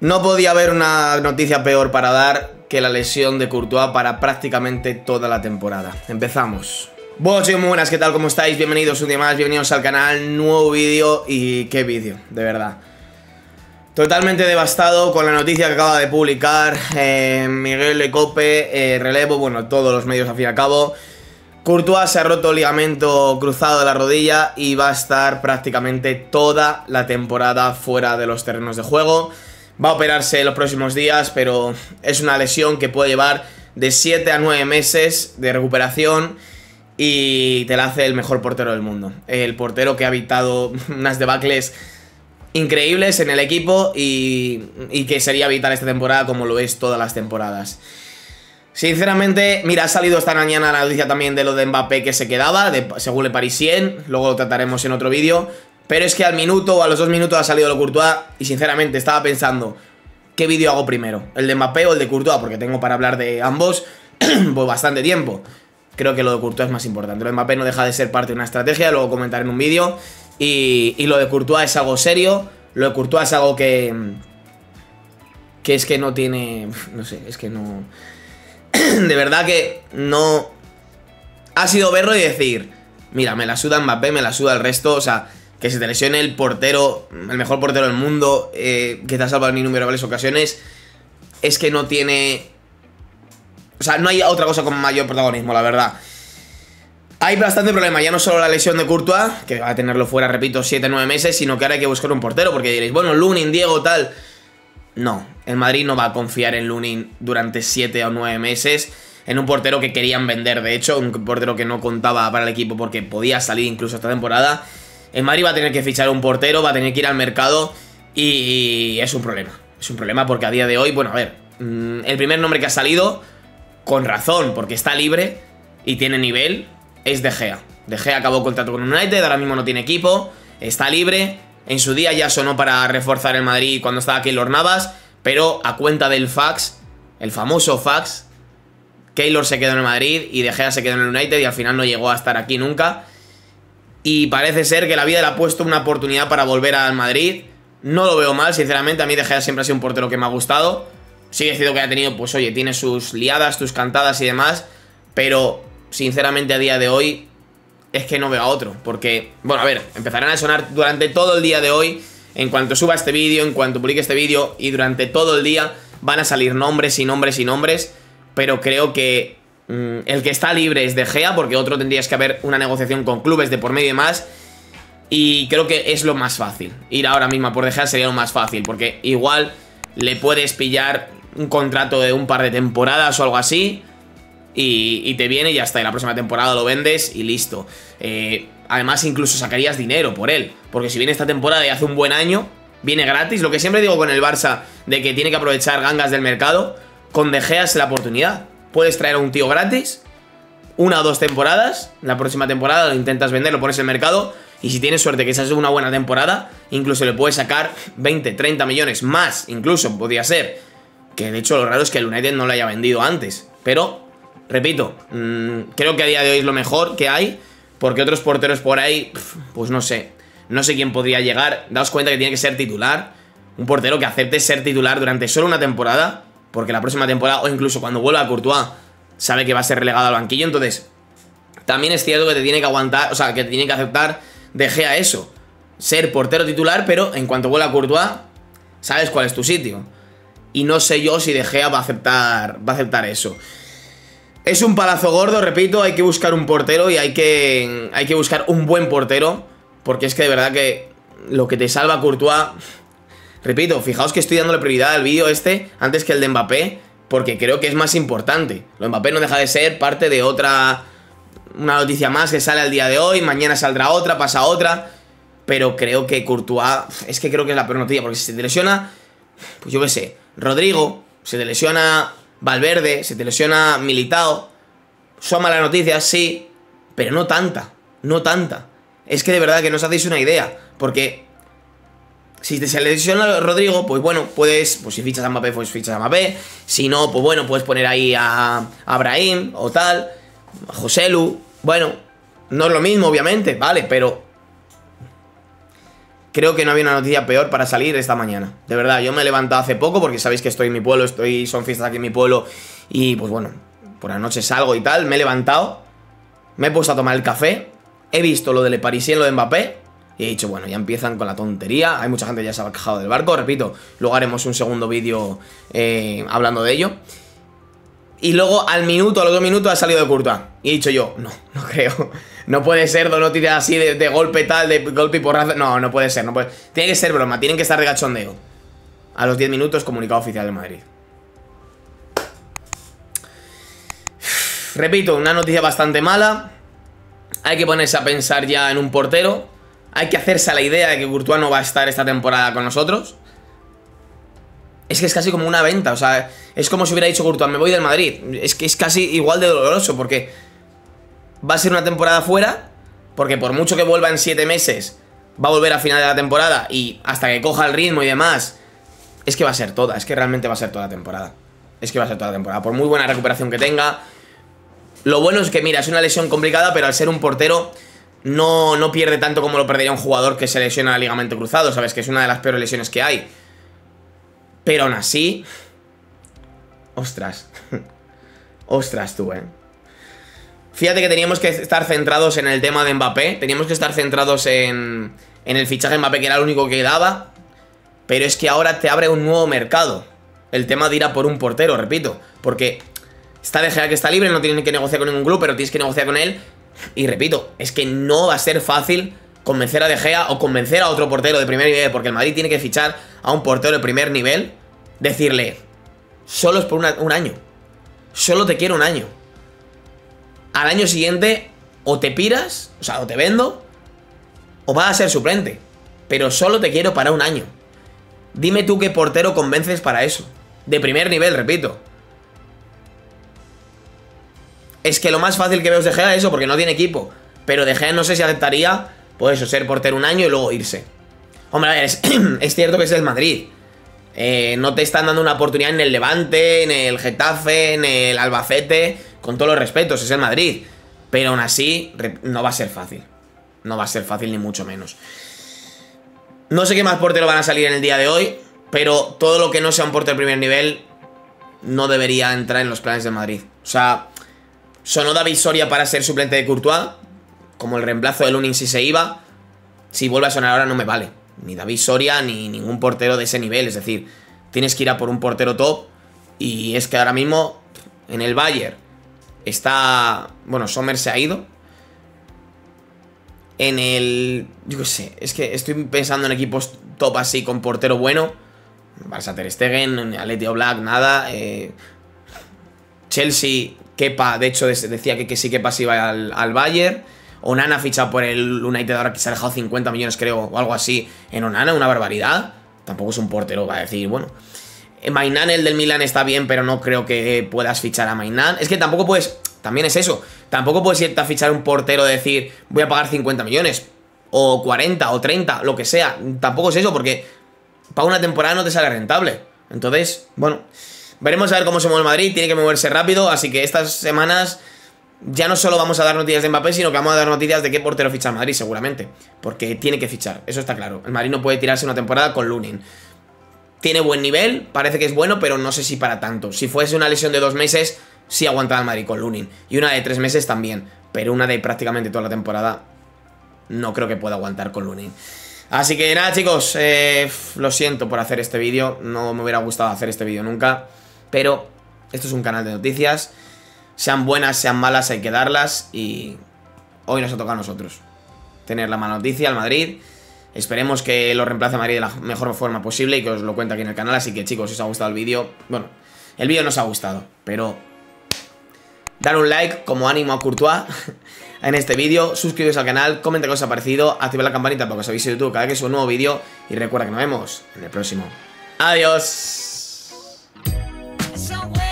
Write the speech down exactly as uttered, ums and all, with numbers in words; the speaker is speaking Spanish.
No podía haber una noticia peor para dar que la lesión de Courtois para prácticamente toda la temporada. Empezamos. Bueno chicos, muy buenas, ¿qué tal? ¿Cómo estáis? Bienvenidos un día más, bienvenidos al canal, nuevo vídeo y qué vídeo, de verdad. Totalmente devastado con la noticia que acaba de publicar eh, Miguel Lecope, eh, relevo, bueno, todos los medios al fin y al cabo. Courtois se ha roto el ligamento cruzado de la rodilla y va a estar prácticamente toda la temporada fuera de los terrenos de juego. Va a operarse en los próximos días, pero es una lesión que puede llevar de siete a nueve meses de recuperación y te la hace el mejor portero del mundo. El portero que ha evitado unas debacles increíbles en el equipo y, y que sería vital esta temporada como lo es todas las temporadas. Sinceramente, mira, ha salido esta mañana la noticia también de lo de Mbappé que se quedaba, de, según Le Parisien, luego lo trataremos en otro vídeo. Pero es que al minuto o a los dos minutos ha salido lo de Courtois y sinceramente estaba pensando, ¿qué vídeo hago primero? ¿El de Mbappé o el de Courtois? Porque tengo para hablar de ambos pues bastante tiempo. Creo que lo de Courtois es más importante. Lo de Mbappé no deja de ser parte de una estrategia, luego comentaré en un vídeo. Y, y lo de Courtois es algo serio. Lo de Courtois es algo que... Que es que no tiene... No sé, es que no... De verdad que no... Ha sido verlo y decir, mira, me la suda Mbappé, me la suda el resto, o sea... Que se te lesione el portero, el mejor portero del mundo, eh, que te ha salvado en innumerables ocasiones. Es que no tiene... O sea, no hay otra cosa con mayor protagonismo, la verdad. Hay bastante problema, ya no solo la lesión de Courtois, que va a tenerlo fuera, repito, siete a nueve meses, sino que ahora hay que buscar un portero, porque diréis, bueno, Lunin, Diego, tal... No, el Madrid no va a confiar en Lunin durante siete o nueve meses, en un portero que querían vender, de hecho, un portero que no contaba para el equipo porque podía salir incluso esta temporada. El Madrid va a tener que fichar un portero, va a tener que ir al mercado y es un problema. Es un problema porque a día de hoy, bueno, a ver, el primer nombre que ha salido, con razón, porque está libre y tiene nivel, es De Gea. De Gea acabó contrato con United, ahora mismo no tiene equipo, está libre. En su día ya sonó para reforzar el Madrid cuando estaba Keylor Navas, pero a cuenta del fax, el famoso fax, Keylor se quedó en el Madrid y De Gea se quedó en el United y al final no llegó a estar aquí nunca. Y parece ser que la vida le ha puesto una oportunidad para volver al Madrid. No lo veo mal, sinceramente. A mí De Gea siempre ha sido un portero que me ha gustado. Sí es cierto que ha tenido, pues oye, tiene sus liadas, sus cantadas y demás. Pero, sinceramente, a día de hoy es que no veo a otro. Porque, bueno, a ver, empezarán a sonar durante todo el día de hoy. En cuanto suba este vídeo, en cuanto publique este vídeo y durante todo el día van a salir nombres y nombres y nombres. Pero creo que... el que está libre es De Gea, porque otro tendrías que haber una negociación con clubes de por medio y más. Y creo que es lo más fácil. Ir ahora mismo por De Gea sería lo más fácil, porque igual le puedes pillar un contrato de un par de temporadas o algo así y, y te viene y ya está. Y la próxima temporada lo vendes y listo. eh, Además incluso sacarías dinero por él, porque si viene esta temporada y hace un buen año, viene gratis. Lo que siempre digo con el Barça, de que tiene que aprovechar gangas del mercado, con De Gea es la oportunidad. Puedes traer a un tío gratis, una o dos temporadas, la próxima temporada lo intentas vender, lo pones en el mercado, y si tienes suerte que esa es una buena temporada, incluso le puedes sacar veinte, treinta millones, más incluso, podría ser. Que de hecho lo raro es que el United no lo haya vendido antes. Pero, repito, mmm, creo que a día de hoy es lo mejor que hay, porque otros porteros por ahí, pues no sé, no sé quién podría llegar. Daos cuenta que tiene que ser titular, un portero que acepte ser titular durante solo una temporada, porque la próxima temporada, o incluso cuando vuelva a Courtois, sabe que va a ser relegado al banquillo. Entonces, también es cierto que te tiene que aguantar, o sea, que te tiene que aceptar De Gea eso, ser portero titular, pero en cuanto vuelva a Courtois, sabes cuál es tu sitio. Y no sé yo si De Gea va a aceptar, va a aceptar eso. Es un palazo gordo, repito, hay que buscar un portero y hay que, hay que buscar un buen portero, porque es que de verdad que lo que te salva a Courtois... Repito, fijaos que estoy dándole prioridad al vídeo este antes que el de Mbappé, porque creo que es más importante. Lo de Mbappé no deja de ser parte de otra... Una noticia más que sale al día de hoy, mañana saldrá otra, pasa otra. Pero creo que Courtois... Es que creo que es la peor noticia, porque si se te lesiona... Pues yo qué sé, Rodrigo, se te lesiona Valverde, se te lesiona Militao. Son malas noticias, sí, pero no tanta, no tanta. Es que de verdad que no os hacéis una idea, porque... Si te se lesiona Rodrigo, pues bueno, puedes, pues si fichas a Mbappé, pues fichas a Mbappé. Si no, pues bueno, puedes poner ahí a, a Brahim o tal, a Joselu. Bueno, no es lo mismo, obviamente, vale, pero creo que no había una noticia peor para salir esta mañana. De verdad, yo me he levantado hace poco porque sabéis que estoy en mi pueblo, estoy, son fiestas aquí en mi pueblo y pues bueno, por la noche salgo y tal, me he levantado, me he puesto a tomar el café, he visto lo del Parisien, lo de Mbappé y he dicho, bueno, ya empiezan con la tontería, hay mucha gente que ya se ha quejado del barco, repito, luego haremos un segundo vídeo eh, hablando de ello. Y luego al minuto, a los dos minutos ha salido de Courtois. Y he dicho yo, no, no creo. No puede ser dos noticias así de, de golpe tal, de golpe y porrazo. No, no puede ser, no puede. Tiene que ser broma, tienen que estar de cachondeo. A los diez minutos, comunicado oficial de Madrid. Repito, una noticia bastante mala. Hay que ponerse a pensar ya en un portero. Hay que hacerse a la idea de que Courtois no va a estar esta temporada con nosotros. Es que es casi como una venta, o sea, es como si hubiera dicho Courtois, me voy del Madrid. Es que es casi igual de doloroso, porque va a ser una temporada fuera, porque por mucho que vuelva en siete meses, va a volver a final de la temporada y hasta que coja el ritmo y demás, es que va a ser toda, es que realmente va a ser toda la temporada. Es que va a ser toda la temporada, por muy buena recuperación que tenga. Lo bueno es que, mira, es una lesión complicada, pero al ser un portero no, no pierde tanto como lo perdería un jugador que se lesiona el ligamento cruzado, ¿sabes? Que es una de las peores lesiones que hay. Pero aún así... Ostras. Ostras tú, eh. Fíjate que teníamos que estar centrados en el tema de Mbappé. Teníamos que estar centrados en, en el fichaje de Mbappé, que era lo único que daba. Pero es que ahora te abre un nuevo mercado. El tema de ir a por un portero, repito. Porque está De Gea que está libre, no tienes que negociar con ningún club, pero tienes que negociar con él. Y repito, es que no va a ser fácil convencer a De Gea o convencer a otro portero de primer nivel, porque el Madrid tiene que fichar a un portero de primer nivel, decirle, solo es por una, un año, solo te quiero un año. Al año siguiente o te piras, o sea, o te vendo, o vas a ser suplente, pero solo te quiero para un año. Dime tú qué portero convences para eso, de primer nivel, repito. Es que lo más fácil que veo es De Gea eso, porque no tiene equipo, pero De Gea no sé si aceptaría, pues eso, ser portero un año y luego irse. Hombre, a ver, es, es cierto que es el Madrid. Eh, no te están dando una oportunidad en el Levante, en el Getafe, en el Albacete, con todos los respetos, es el Madrid. Pero aún así, no va a ser fácil. No va a ser fácil ni mucho menos. No sé qué más porteros van a salir en el día de hoy, pero todo lo que no sea un portero de primer nivel no debería entrar en los planes del Madrid. O sea, sonó David Soria para ser suplente de Courtois, como el reemplazo de Lunin si se iba. Si vuelve a sonar ahora no me vale. Ni David Soria, ni ningún portero de ese nivel. Es decir, tienes que ir a por un portero top. Y es que ahora mismo en el Bayern está... Bueno, Sommer se ha ido. En el... Yo qué sé, es que estoy pensando en equipos top así con portero bueno. Barça Ter Stegen, Atleti Black, nada. Eh, Chelsea, Kepa, de hecho decía que, que sí Kepa se iba al, al Bayern. Onana ficha por el United ahora, que se ha dejado cincuenta millones creo, o algo así en Onana, una barbaridad. Tampoco es un portero, va a decir, bueno. Maignan, el del Milan, está bien, pero no creo que puedas fichar a Maignan. Es que tampoco puedes, también es eso, tampoco puedes irte a fichar un portero y decir, voy a pagar cincuenta millones, o cuarenta, o treinta, lo que sea. Tampoco es eso, porque para una temporada no te sale rentable. Entonces, bueno, veremos a ver cómo se mueve el Madrid, tiene que moverse rápido, así que estas semanas... Ya no solo vamos a dar noticias de Mbappé, sino que vamos a dar noticias de qué portero ficha el Madrid, seguramente. Porque tiene que fichar, eso está claro. El Madrid no puede tirarse una temporada con Lunin. Tiene buen nivel, parece que es bueno, pero no sé si para tanto. Si fuese una lesión de dos meses, sí aguantaba el Madrid con Lunin. Y una de tres meses también. Pero una de prácticamente toda la temporada, no creo que pueda aguantar con Lunin. Así que nada, chicos, eh, lo siento por hacer este vídeo. No me hubiera gustado hacer este vídeo nunca. Pero esto es un canal de noticias. Sean buenas, sean malas, hay que darlas. Y hoy nos ha tocado a nosotros tener la mala noticia al Madrid. Esperemos que lo reemplace a Madrid de la mejor forma posible y que os lo cuente aquí en el canal. Así que chicos, si os ha gustado el vídeo, bueno, el vídeo no os ha gustado, pero dar un like como ánimo a Courtois en este vídeo. Suscribiros al canal, comenta qué os ha parecido, activad la campanita para que os avise de YouTube cada vez que suba un nuevo vídeo. Y recuerda que nos vemos en el próximo. Adiós.